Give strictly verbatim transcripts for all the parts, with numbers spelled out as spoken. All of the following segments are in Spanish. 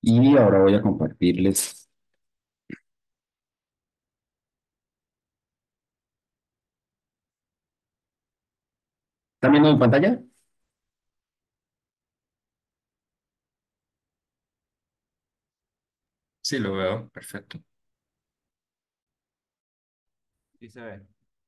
Y ahora voy a compartirles. ¿También en pantalla? Sí, lo veo, perfecto. Sí se ve.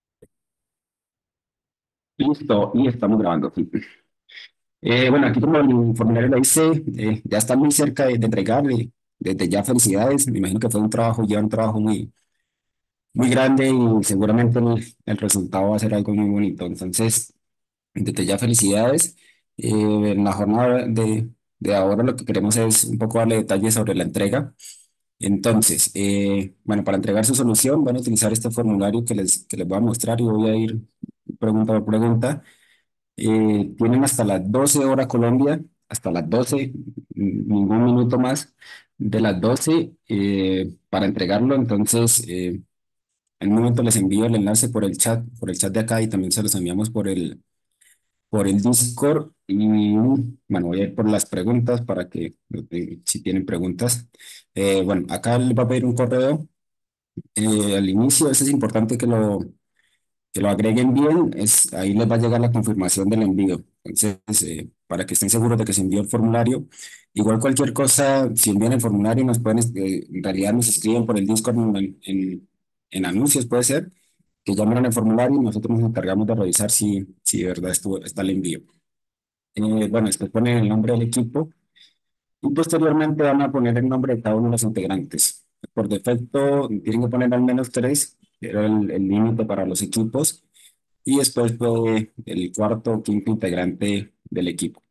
Listo, y estamos grabando. Sí. Eh, bueno, aquí como el formulario lo hice, eh, ya está muy cerca de, de entregar. eh, desde ya felicidades. Me imagino que fue un trabajo, ya un trabajo muy, muy grande y seguramente el, el resultado va a ser algo muy bonito. Entonces, desde ya felicidades. Eh, en la jornada de, de ahora lo que queremos es un poco darle detalles sobre la entrega. Entonces, eh, bueno, para entregar su solución van a utilizar este formulario que les, que les voy a mostrar y voy a ir pregunta por pregunta. Eh, tienen hasta las doce horas Colombia, hasta las doce, ningún minuto más de las doce eh, para entregarlo. Entonces, eh, en un momento les envío el enlace por el chat, por el chat de acá y también se los enviamos por el, por el Discord. Y bueno, voy a ir por las preguntas para que, eh, si tienen preguntas. Eh, bueno, acá les va a pedir un correo eh, al inicio. Eso es importante que lo, que lo agreguen bien, es, ahí les va a llegar la confirmación del envío. Entonces, eh, para que estén seguros de que se envió el formulario, igual cualquier cosa, si envían el formulario, nos pueden, eh, en realidad nos escriben por el Discord en, en, en anuncios, puede ser, que llamen el formulario y nosotros nos encargamos de revisar si, si de verdad estuvo, está el envío. Eh, bueno, después ponen el nombre del equipo y posteriormente van a poner el nombre de cada uno de los integrantes. Por defecto, tienen que poner al menos tres, que era el el límite para los equipos, y después fue el cuarto o quinto integrante del equipo.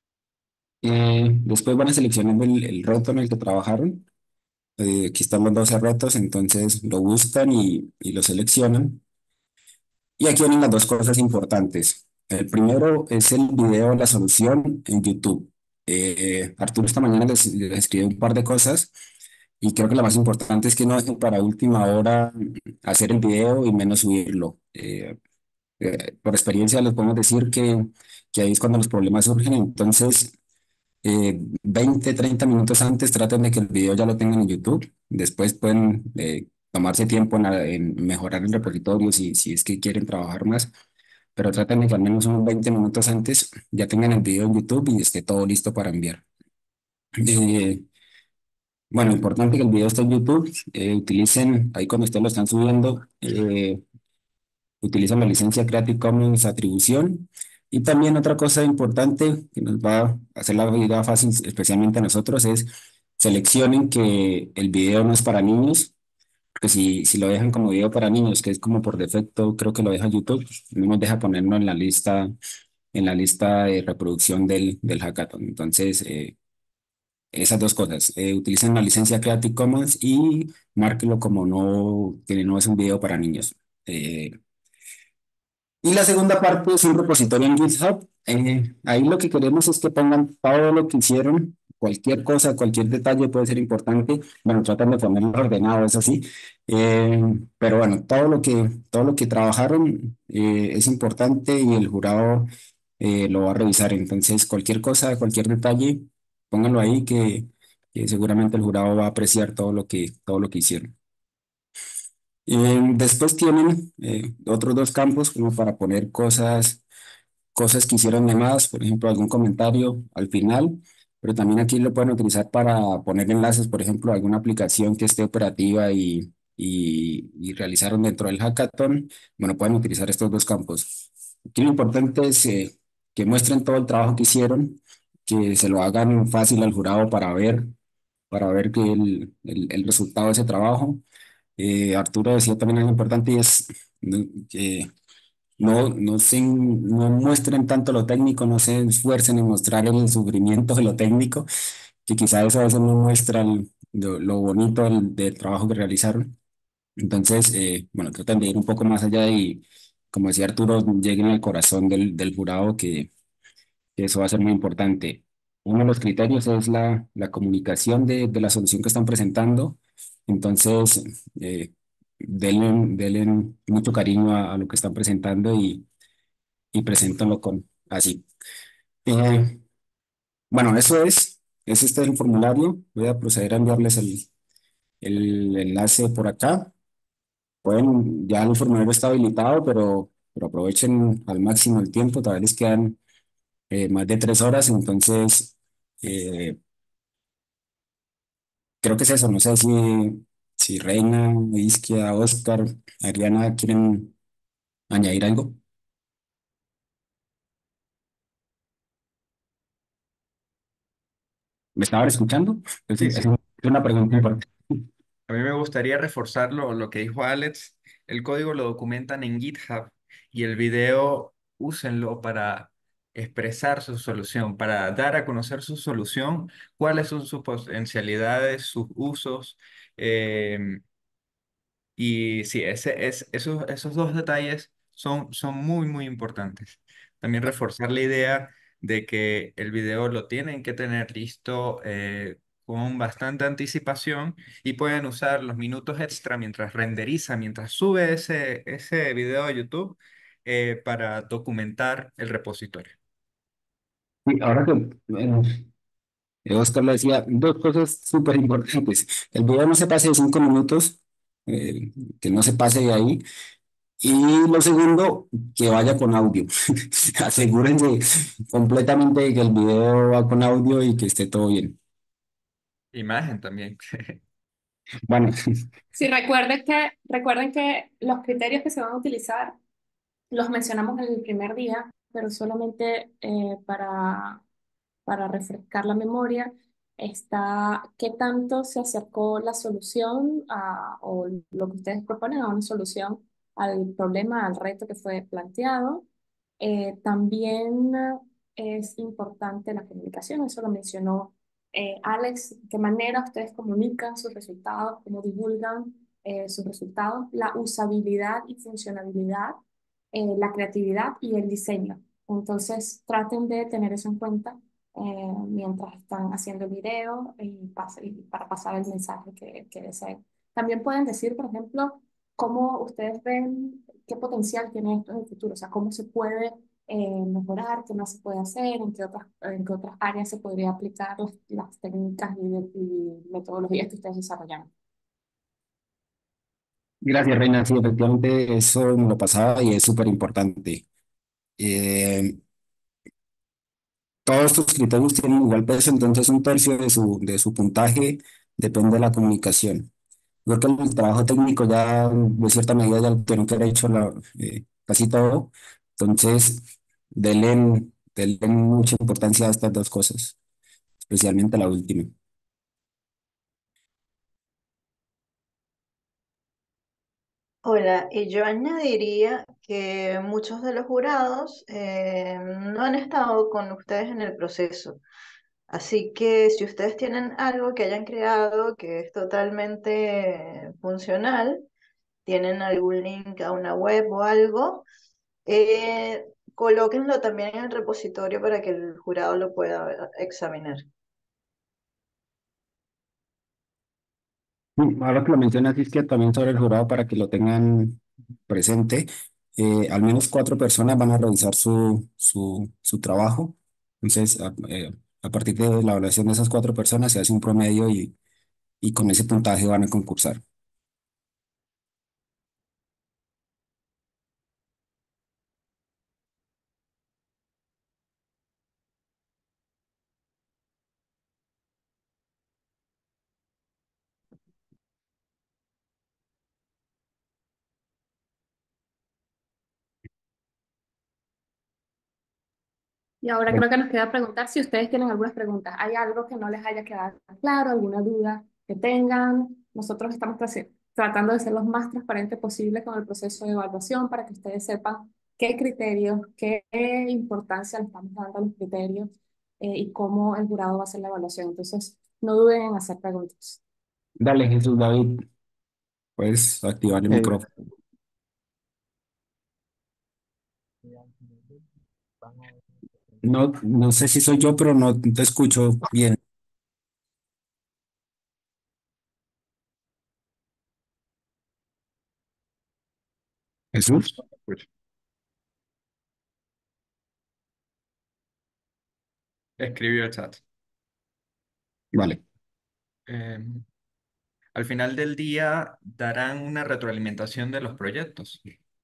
Eh, después van a seleccionar el, el reto en el que trabajaron. Eh, aquí están los doce retos, entonces lo buscan y, y lo seleccionan. Y aquí vienen las dos cosas importantes. El primero es el video de la solución en YouTube. Eh, Arturo esta mañana les, les escribió un par de cosas y creo que la más importante es que no dejen para última hora hacer el video y menos subirlo. Eh, eh, por experiencia les podemos decir que, que ahí es cuando los problemas surgen. Entonces, eh, veinte, treinta minutos antes traten de que el video ya lo tengan en YouTube. Después pueden eh, tomarse tiempo en, la- en mejorar el repositorio si, si es que quieren trabajar más, pero traten de que al menos unos veinte minutos antes ya tengan el video en YouTube y esté todo listo para enviar. Eh, bueno, importante que el video esté en YouTube. Eh, utilicen, ahí cuando ustedes lo están subiendo, eh, utilizan la licencia Creative Commons atribución. Y también otra cosa importante que nos va a hacer la vida fácil, especialmente a nosotros, es seleccionen que el video no es para niños, porque si, si lo dejan como video para niños, que es como por defecto, creo que lo deja YouTube, no nos deja ponerlo en la lista, en la lista de reproducción del, del hackathon. Entonces, eh, esas dos cosas, eh, utilicen la licencia Creative Commons y márquelo como no, que no es un video para niños. Eh, y la segunda parte es un repositorio en GitHub. Eh, ahí lo que queremos es que pongan todo lo que hicieron, cualquier cosa, cualquier detalle puede ser importante. Bueno, tratan de ponerlo ordenado, eso sí. Eh, pero bueno, todo lo que, todo lo que trabajaron eh, es importante y el jurado eh, lo va a revisar. Entonces, cualquier cosa, cualquier detalle, pónganlo ahí que, que seguramente el jurado va a apreciar todo lo que, todo lo que hicieron. Eh, después tienen eh, otros dos campos como para poner cosas, cosas que hicieron de más, por ejemplo, algún comentario al final, pero también aquí lo pueden utilizar para poner enlaces, por ejemplo, a alguna aplicación que esté operativa y, y, y realizaron dentro del hackathon. Bueno, pueden utilizar estos dos campos. Aquí lo importante es eh, que muestren todo el trabajo que hicieron, que se lo hagan fácil al jurado para ver, para ver que el, el el resultado de ese trabajo. Eh, Arturo decía también algo importante y es ¿no? que no, no, se, no muestren tanto lo técnico, no se esfuercen en mostrar el sufrimiento de lo técnico, que quizá eso a veces no muestra el- lo, lo bonito del, del trabajo que realizaron. Entonces, eh, bueno, traten de ir un poco más allá y, como decía Arturo, lleguen al corazón del, del jurado, que que eso va a ser muy importante. Uno de los criterios es la, la comunicación de, de la solución que están presentando. Entonces, eh, denle, denle mucho cariño a, a lo que están presentando y, y preséntenlo con así. Eh, bueno, eso es. es este el formulario. Voy a proceder a enviarles el, el enlace por acá. Pueden, ya el formulario está habilitado, pero, pero aprovechen al máximo el tiempo. Todavía les quedan eh, más de tres horas, entonces eh, creo que es eso. No sé si, si Reina, Isquia, Oscar, Ariana quieren añadir algo. ¿Me estaban escuchando? Es, Sí, es sí. una pregunta importante. A mí me gustaría reforzar lo, lo que dijo Alex. El código lo documentan en GitHub y el video úsenlo para expresar su solución, para dar a conocer su solución, cuáles son sus potencialidades, sus usos. eh, Y sí, ese, es, esos, esos dos detalles son, son muy, muy importantes. También reforzar la idea de que el video lo tienen que tener listo eh, con bastante anticipación y pueden usar los minutos extra mientras renderiza, mientras sube ese, ese video a YouTube eh, para documentar el repositorio. Sí, ahora que bueno, eh, Oscar le decía dos cosas súper importantes. El video no se pase de cinco minutos, eh, que no se pase de ahí. Y lo segundo, que vaya con audio. Asegúrense completamente de que el video va con audio y que esté todo bien. Imagen también. Bueno, Sí, recuerden que, recuerden que los criterios que se van a utilizar los mencionamos en el primer día, pero solamente eh, para, para refrescar la memoria, está qué tanto se acercó la solución a- o lo que ustedes proponen a una solución al problema, al reto que fue planteado. Eh, también es importante la comunicación, eso lo mencionó eh, Alex, qué manera ustedes comunican sus resultados, cómo divulgan eh, sus resultados, la usabilidad y funcionalidad, eh, la creatividad y el diseño. Entonces, traten de tener eso en cuenta eh, mientras están haciendo el video y, pas- y para pasar el mensaje que, que deseen. También pueden decir, por ejemplo, cómo ustedes ven, qué potencial tiene esto en el futuro, o sea, cómo se puede eh, mejorar, qué más se puede hacer, en qué otras, en qué otras áreas se podría aplicar las, las técnicas y, de- y metodologías que ustedes desarrollan. gracias, Reina. Sí, efectivamente, eso me lo pasaba y es súper importante. Eh, todos estos criterios tienen igual peso, entonces un tercio de su, de su puntaje depende de la comunicación. Yo creo que el trabajo técnico ya, de cierta medida, ya lo tienen que haber hecho la- eh, casi todo. Entonces, denle, denle mucha importancia a estas dos cosas, especialmente la última. Hola, y yo añadiría que muchos de los jurados eh, no han estado con ustedes en el proceso. Así que si ustedes tienen algo que hayan creado que es totalmente funcional, tienen algún link a una web o algo, eh, colóquenlo también en el repositorio para que el jurado lo pueda examinar. Mm, ahora que lo mencionas, es que también sobre el jurado, para que lo tengan presente, eh, al menos cuatro personas van a revisar su, su, su trabajo. Entonces, a, eh, a partir de la evaluación de esas cuatro personas se hace un promedio y, y con ese puntaje van a concursar. Y ahora creo que nos queda preguntar si ustedes tienen algunas preguntas. ¿Hay algo que no les haya quedado claro, alguna duda que tengan? Nosotros estamos tra- tratando de ser lo más transparente posible con el proceso de evaluación para que ustedes sepan qué criterios, qué importancia le estamos dando a los criterios eh, y cómo el jurado va a hacer la evaluación. Entonces, no duden en hacer preguntas. Dale, Jesús David, puedes activar el Eh, micrófono. No, no sé si soy yo, pero no te escucho bien. Jesús. Escucho. Escribió el chat. Vale. Eh, Al final del día darán una retroalimentación de los proyectos.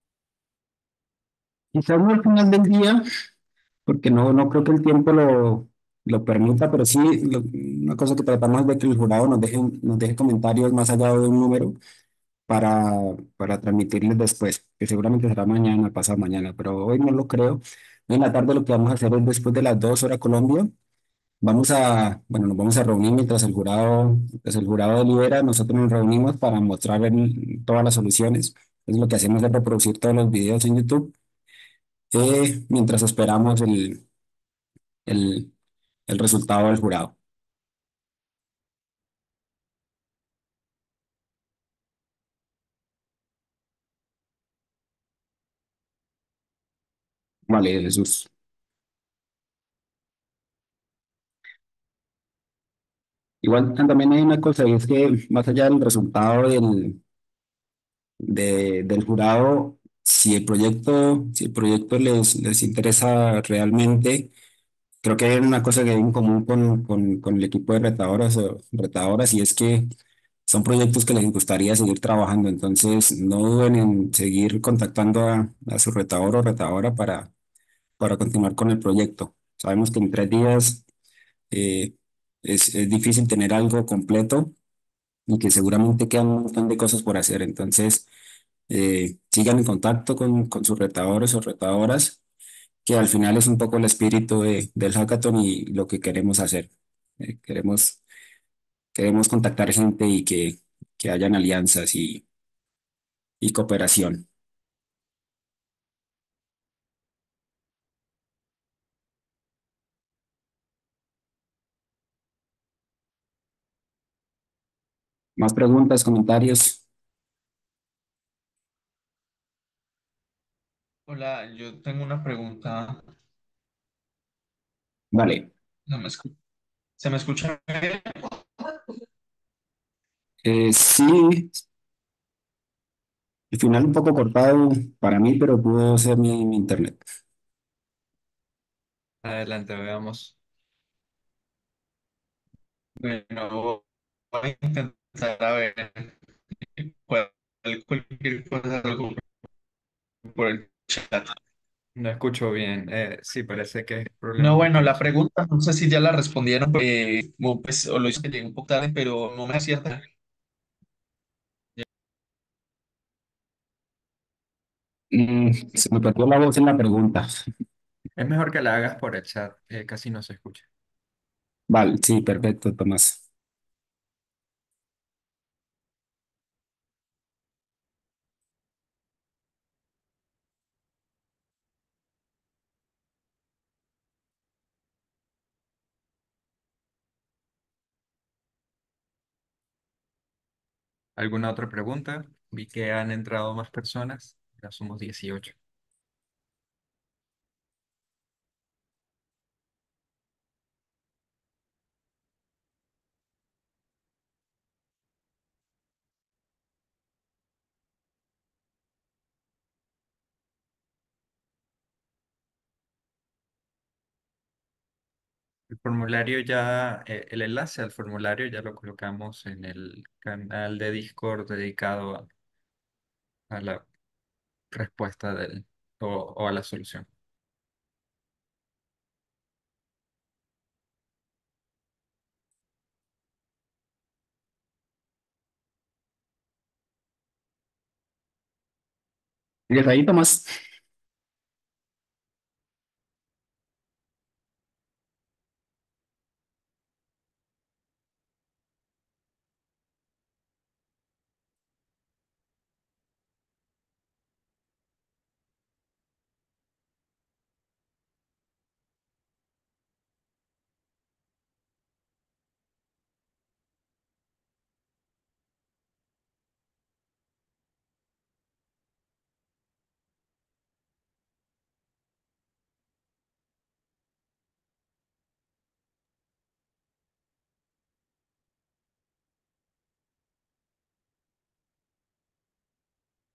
Quizás no al final del día, porque no, no creo que el tiempo lo, lo permita, pero sí lo- una cosa que tratamos de que el jurado nos deje, nos deje comentarios más allá de un número para, para transmitirles después, que seguramente será mañana, pasado mañana, pero hoy no lo creo. Hoy en la tarde lo que vamos a hacer es después de las dos horas Colombia, vamos a, bueno, nos vamos a reunir mientras el jurado, mientras el jurado delibera, nosotros nos reunimos para mostrar el- todas las soluciones. Es lo que hacemos es reproducir todos los videos en YouTube, eh, mientras esperamos el, el, el resultado del jurado. Vale, Jesús. Igual también hay una cosa, y es que más allá del resultado del, de- del jurado, si el proyecto, si el proyecto les, les interesa realmente, creo que hay una cosa que hay en común con, con, con el equipo de retadoras o retadoras, y es que son proyectos que les gustaría seguir trabajando. Entonces, no duden en seguir contactando a, a su retador o retadora para, para continuar con el proyecto. Sabemos que en tres días eh, es, es difícil tener algo completo y que seguramente quedan un montón de cosas por hacer. Entonces, eh, sigan en contacto con, con sus retadores o retadoras, que al final es un poco el espíritu de- del hackathon y lo que queremos hacer. Eh, queremos, queremos contactar gente y que, que hayan alianzas y, y cooperación. Más preguntas, comentarios. Hola, yo tengo una pregunta. Vale. ¿Se me escu- ¿Se me escucha bien? Eh, sí, el final un poco cortado para mí, pero pudo ser mi, mi internet. Adelante, veamos. Bueno, voy a intentar a ver cuál- cualquier cosa algo por el chat. No escucho bien. Eh, sí, parece que es No, problemas de bueno, la conexión. pregunta, no sé si ya la respondieron, porque, como, pues, o lo hice que llegué un poco tarde, pero no me acierta. Mm, se me perdió la voz en la pregunta. Es mejor que la hagas por el chat, eh, casi no se escucha. Vale, sí, perfecto, Tomás. ¿Alguna otra pregunta? Vi que han entrado más personas. Ya somos dieciocho. El formulario ya, eh, el enlace al formulario ya lo colocamos en el canal de Discord dedicado a, a la respuesta del, o, o a la solución. ¿Sigues ahí, Tomás?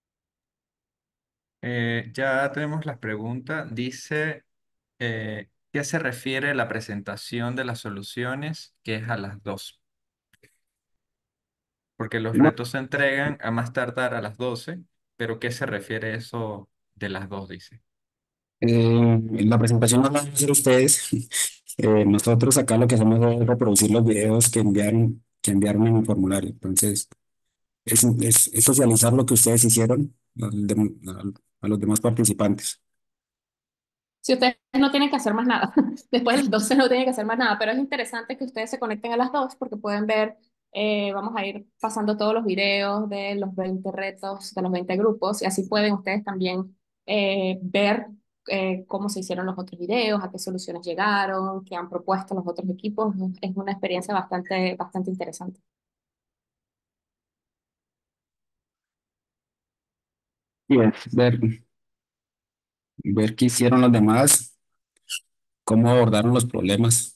Eh, ya tenemos las preguntas. Dice, eh, ¿Qué se refiere la presentación de las soluciones, que es a las dos? Porque los No, retos se entregan a más tardar a las doce, pero ¿qué se refiere eso de las dos, dice? eh, la presentación la van a hacer ustedes. Eh, nosotros acá lo que hacemos es reproducir los videos que enviaron, que enviaron en el formulario. Entonces, es, es, es socializar lo que ustedes hicieron al dem- al- a los demás participantes. Si ustedes no tienen que hacer más nada, después de las doce no tienen que hacer más nada, pero es interesante que ustedes se conecten a las dos porque pueden ver, eh, vamos a ir pasando todos los videos de los veinte retos, de los veinte grupos, y así pueden ustedes también eh, ver eh, cómo se hicieron los otros videos, a qué soluciones llegaron, qué han propuesto los otros equipos. Es una experiencia bastante, bastante interesante. Y es ver, ver qué hicieron los demás, cómo abordaron los problemas.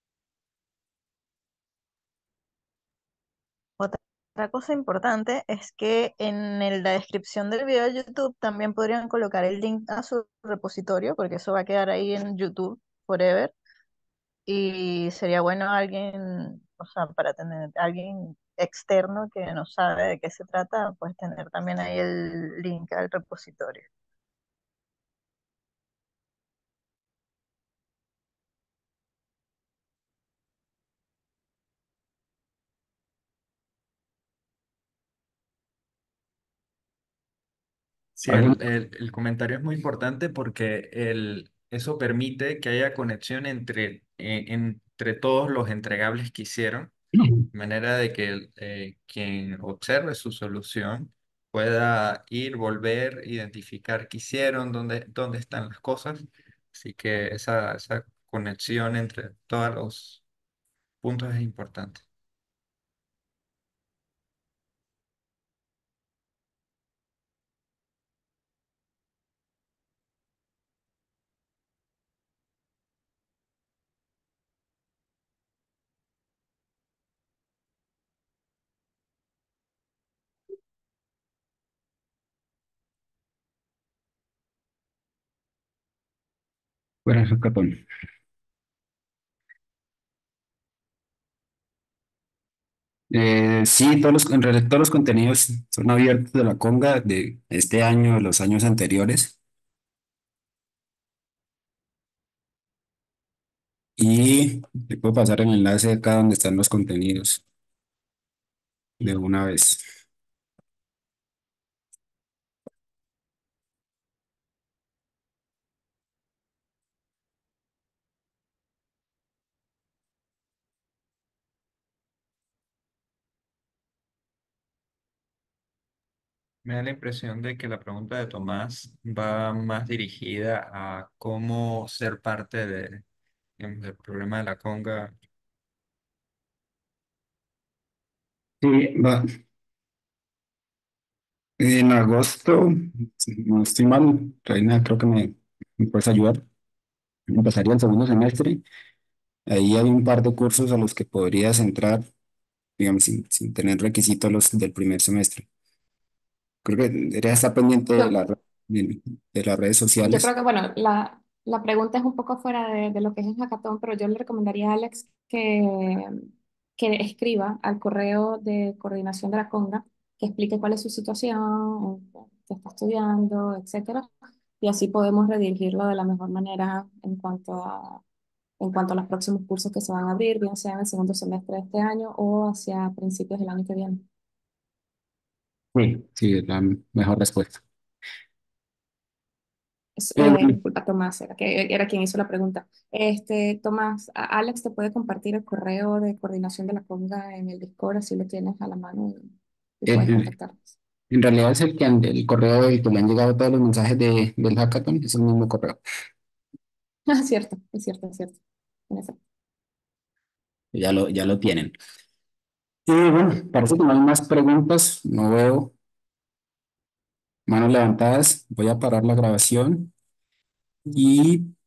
Otra otra cosa importante es que en el- la descripción del video de YouTube también podrían colocar el link a su repositorio, porque eso va a quedar ahí en YouTube forever. Y sería bueno alguien, o sea, para tener alguien externo que no sabe de qué se trata, pues tener también ahí el link al repositorio. Sí, ¿Algún- el, el- el comentario es muy importante porque el, eso permite que haya conexión entre, eh, entre todos los entregables que hicieron, de manera de que el, eh, quien observe su solución pueda ir, volver, identificar qué hicieron, dónde, dónde están las cosas. Así que esa, esa conexión entre todos los puntos es importante. Fuera de hackathon. Eh, sí, todos los, en realidad todos los contenidos son abiertos de la Conga de este año, de los años anteriores. Y le puedo pasar el enlace acá donde están los contenidos de una vez. Me da la impresión de que la pregunta de Tomás va más dirigida a cómo ser parte de, digamos, del programa de la conga. Sí, va. En agosto, si no estoy mal, Reina, creo que me, me puedes ayudar. Empezaría el segundo semestre. Ahí hay un par de cursos a los que podrías entrar, digamos, sin, sin tener requisitos los del primer semestre. Creo que debería estar pendiente de, Yo, la, re- de, de las redes Yo creo sociales. que, bueno, la, la pregunta es un poco fuera de, de lo que es el hackathon, pero yo le recomendaría a Alex que, que escriba al correo de coordinación de la Conga, que explique cuál es su situación, qué está estudiando, etcétera, y así podemos redirigirlo de la mejor manera en cuanto a, en cuanto a los próximos cursos que se van a abrir, bien sea en el segundo semestre de este año o hacia principios del año que viene. Sí, sí, es la mejor respuesta. Es- Eh, eh, disculpa, Tomás, era, que, era quien hizo la pregunta. Este, Tomás, a- Alex te puede compartir el correo de coordinación de la conga en el Discord, así lo tienes a la mano y, y puedes eh, contactarnos. en realidad es el, que, han- el correo del que le han llegado todos los mensajes de, del hackathon, es el mismo correo. Ah, es cierto, es cierto, es cierto. En efecto. Ya lo, ya lo tienen. Y bueno, parece que no hay más preguntas. No veo manos levantadas. Voy a parar la grabación y